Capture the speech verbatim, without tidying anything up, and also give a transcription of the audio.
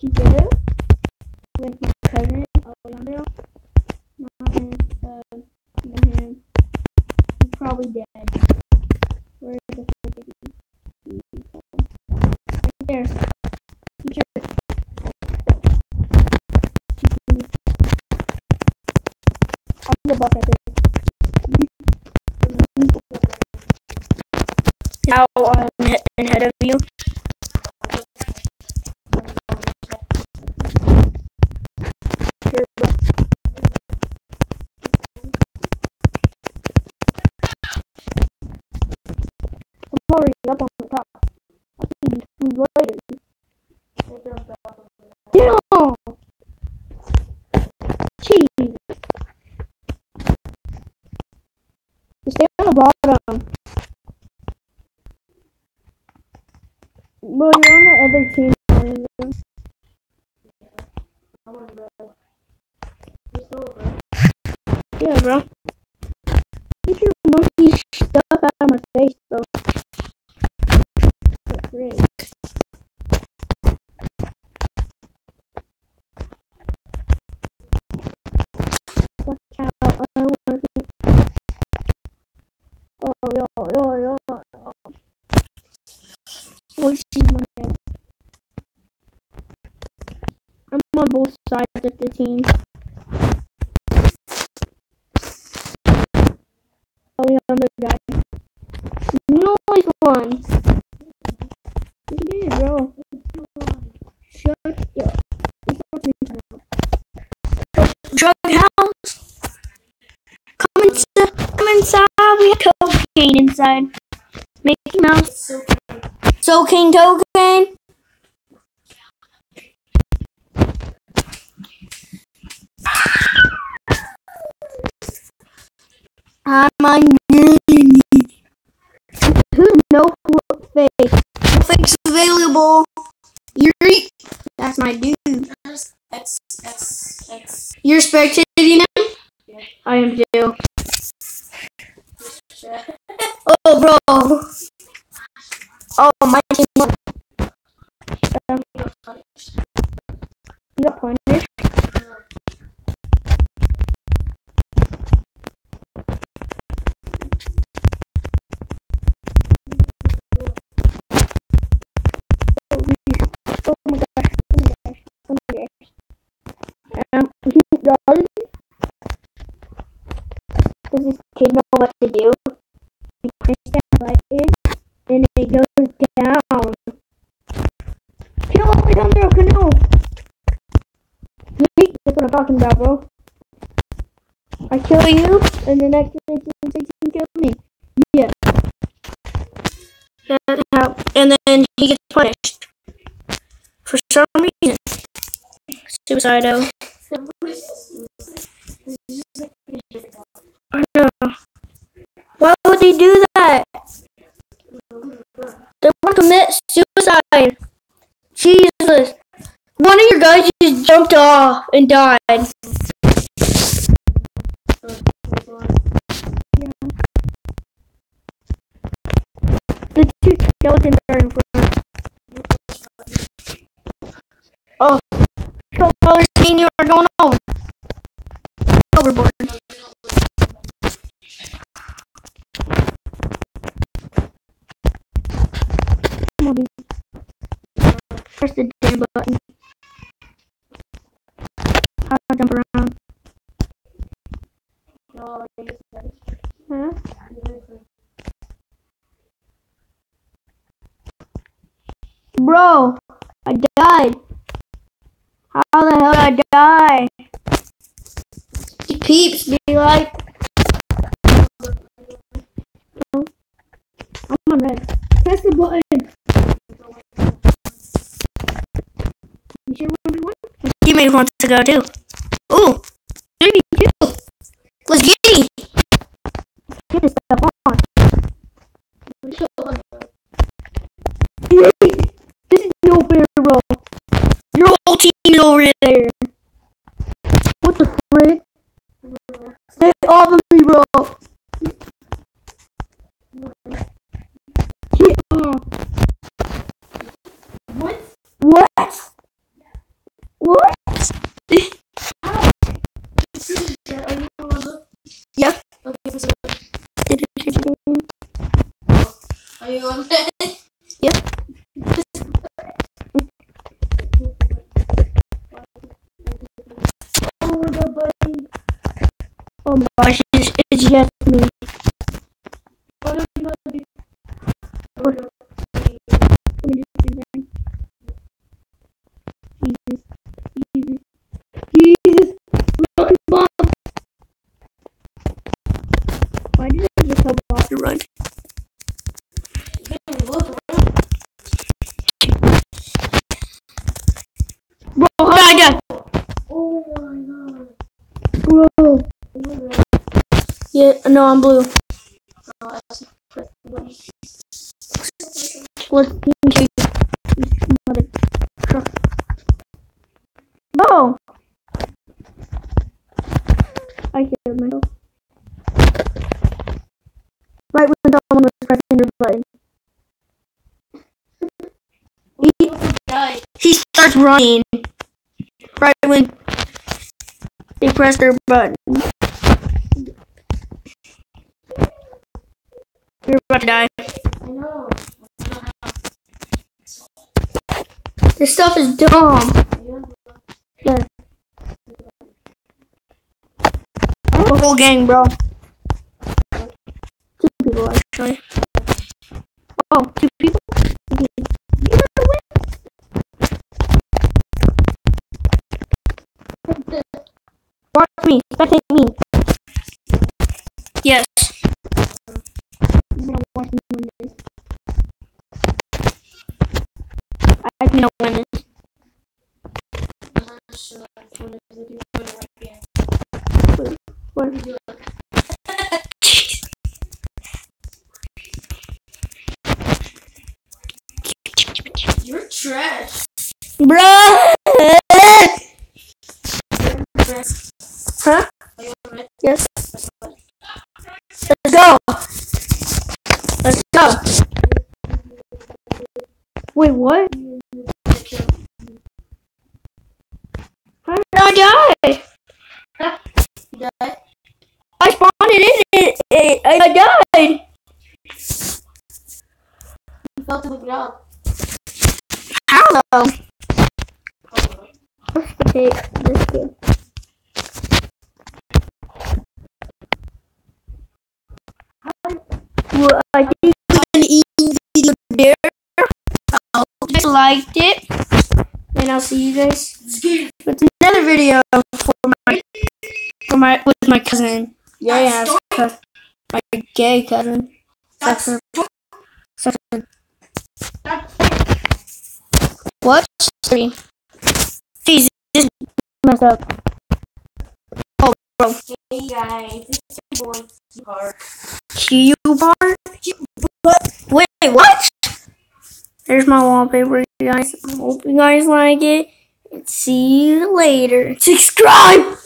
together with my cousin Alejandro. Not him, uh, not him. He's probably dead. Where the fuck is he? He's home. Right there. Teacher. I'm the boss right there. Now I'm ahead of you. I'm already up on the top. I'll see these food later. Damn! Jeez. You stay on the bottom. Bro, you're on the other team. Yeah, bro. Get your monkey stuff out of my face, bro. That's great. Watch out. I don't want to. Oh, yo, yo, yo. Oh, she's my head. I'm on both sides of the team. Oh, yeah, I'm the guy. Noise one. You did, bro. Shut up. Drug house. Come inside. Come inside. We have cocaine inside. Mickey Mouse. Soaking cocaine. I'm on Who's no fake? No fake's available. Yuri. That's my dude. That's, that's, that's. You're spectating him? Yeah. I am too. Oh, bro. Oh, my team won. Um, you got punished? Oh my gosh, oh my gosh, oh my gosh. Um, guys, does this kid know what to do? You push that button, and it goes down. Kill Alejandro Cano! That's what I'm talking about, bro. I kill you, and the next sixteen kill me. Yeah. That's how, and then he gets punished. For some reason. Suicido. I know. Why would they do that? They want to commit suicide. Jesus. One of your guys just jumped off and died. The two skeletons are in front. Oh. Color scene you are going on. Overboard. Come on, dude. Press the damn button. How do I jump around? Huh? Bro, I died. How the hell did I die? Peeps be like. Oh, I'm on red. Press the button. You sure one v one? Teammate wants to go too. Ooh, three v two. Let's get it. Get this stuff on. This is no fair, bro. Your whole team is over there. What the frick? Stay off of me, bro. Get off. What? What? Oh my gosh, it's, it's just me. What are you gonna do? What are you gonna do? Jesus. Jesus. Jesus. Run, Bob. Why did I just tell Bob to run? Bro, how did I die? Oh my god. Bro. Yeah, no, I'm blue. Let's team mother truck. No! I killed myself. Right when someone was pressing the button. He, he starts running. Right when they press their button. You're about to die. I know. This stuff is dumb. Yeah. The whole gang, bro. Two people, actually. Oh, two people? You're gonna win. Watch me. Spectate me. Yes. You're gonna watch me win this. I can win this. What are you doing? You're trash. Bruh! Huh? Yes. Let's go. Let's go. Wait, what? How did I die? Huh? You died? I spawned it in it. it I died. You fell to the ground. How though? Let's take this game. Well, I think it's an easy video there. I hope you guys liked it. And I'll see you guys with another video for my, for my with my cousin. Yeah, yeah, my gay cousin. Sucker. Sucker. What? Sorry. Jesus, just messed up. Oh, bro. Hey guys, it's your boy, Q-Bar. Q-Bar? What? Wait, what? There's my wallpaper, guys. I hope you guys like it. And see you later. Subscribe!